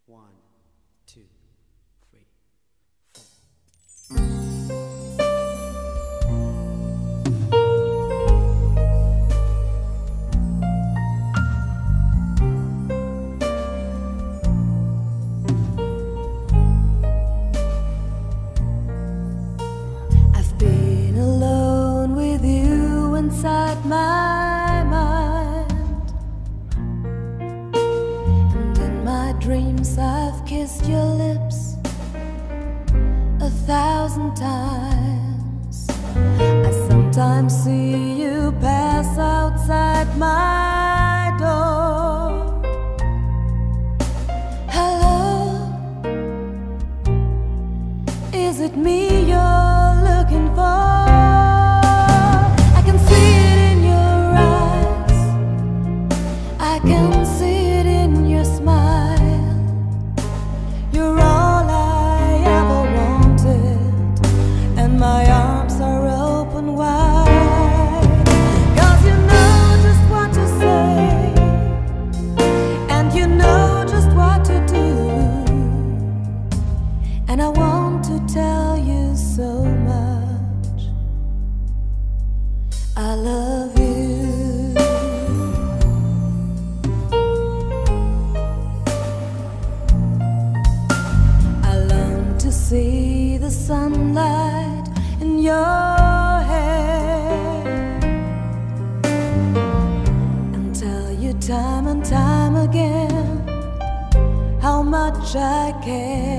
One, two, three, four. I've been alone with you inside my mind, and in my dreams I've kissed your lips 1,000 times. I sometimes see you pass outside my door. Hello, is it me you're looking for? I can see it in your eyes, I can see it in your smile. You're all I ever wanted, and my arms are open wide. 'Cause you know just what to say, and you know just what to do, and I want to tell you so much I love you. I long to see the sunlight in your hair and tell you time and time again how much I care.